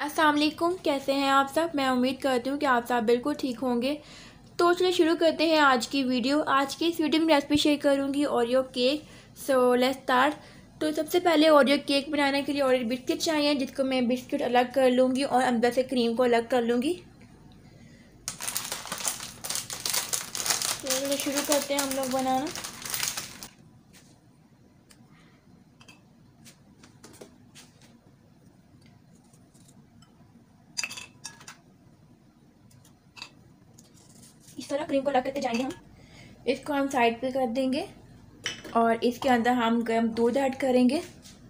अस्सलाम वालेकुम, कैसे हैं आप सब। मैं उम्मीद करती हूँ कि आप सब बिल्कुल ठीक होंगे। तो चलिए शुरू करते हैं आज की वीडियो। आज की इस वीडियो में रेसिपी शेयर करूँगी Oreo cake. So let's start. तो सबसे पहले ओरियो केक बनाने के लिए ओरियो बिस्किट चाहिए, जिसको मैं बिस्किट अलग कर लूँगी और अंदर से क्रीम को अलग कर लूँगी। तो शुरू करते हैं हम लोग बनाना। इस तरह क्रीम को अलग करते जाएंगे हम। इसको हम साइड पे कर देंगे और इसके अंदर हम गर्म दूध ऐड करेंगे।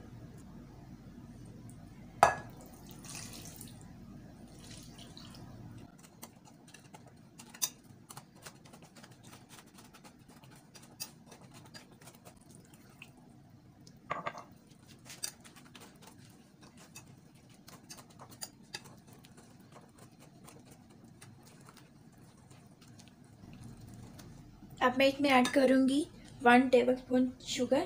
अब मैं इसमें ऐड करूँगी 1 टेबलस्पून शुगर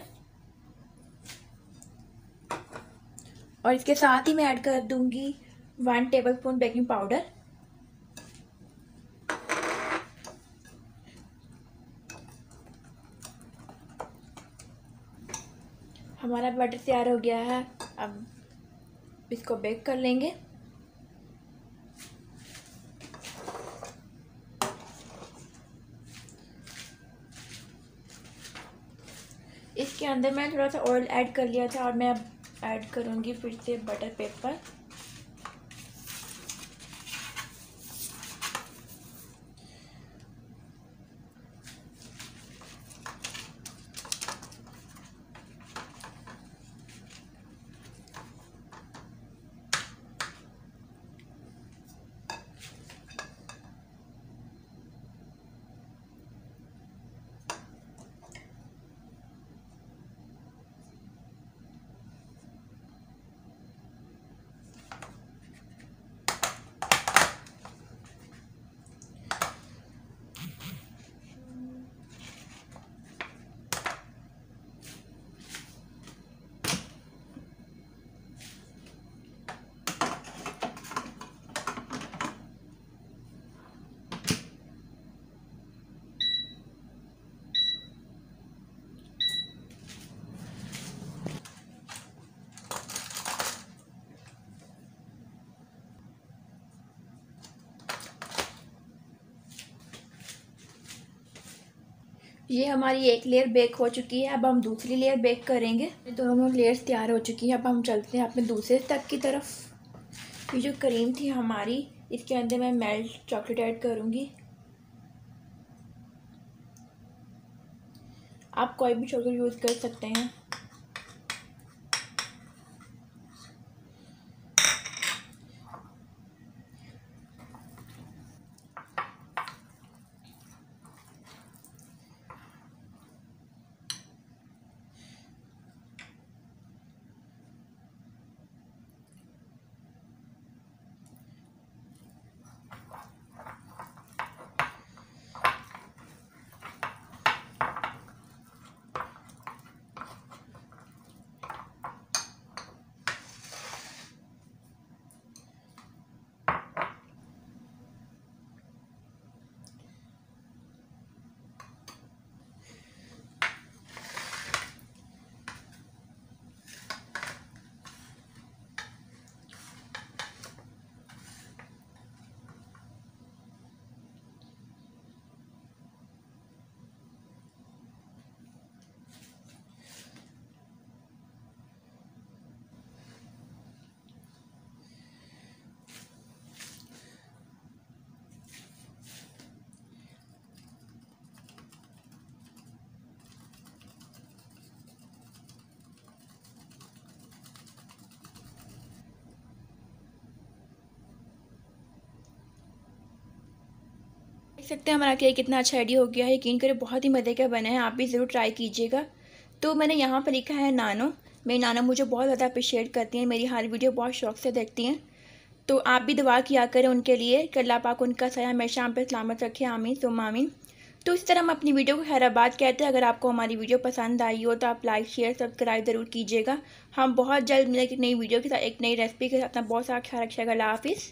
और इसके साथ ही मैं ऐड कर दूँगी 1 टेबलस्पून बेकिंग पाउडर। हमारा बैटर तैयार हो गया है। अब इसको बेक कर लेंगे। इसके अंदर मैं थोड़ा सा ऑयल ऐड कर लिया था और मैं अब ऐड करूँगी फिर से बटर पेपर। ये हमारी एक लेयर बेक हो चुकी है। अब हम दूसरी लेयर बेक करेंगे। दोनों लेयर्स तैयार हो चुकी है। अब हम चलते हैं अपने दूसरे स्टेप की तरफ। ये जो क्रीम थी हमारी, इसके अंदर मैं मेल्ट चॉकलेट ऐड करूँगी। आप कोई भी चॉकलेट यूज़ कर सकते हैं। देख सकते हैं हमारा केक कितना अच्छा रेडी हो गया है। यकीन करें बहुत ही मज़े का बना है। आप भी ज़रूर ट्राई कीजिएगा। तो मैंने यहाँ पर लिखा है नानो। मेरी नानो मुझे बहुत ज़्यादा अप्रिशिएट करती हैं, मेरी हर वीडियो बहुत शौक से देखती हैं। तो आप भी दुआ किया करें उनके लिए कि अल्लाह पाक उनका सया हमेशा हम पे सलामत रखे। आमीन सुम्मा आमीन। तो इस तरह हम अपनी वीडियो को खैराबाद कहते हैं। अगर आपको हमारी वीडियो पसंद आई हो तो आप लाइक शेयर सब्सक्राइब ज़रूर कीजिएगा। हम बहुत जल्द मिलेंगे एक नई वीडियो के साथ, एक नई रेसिपी के साथ। अपना बहुत सारा ख्याल रखिएगा। अल्लाह हाफिज़।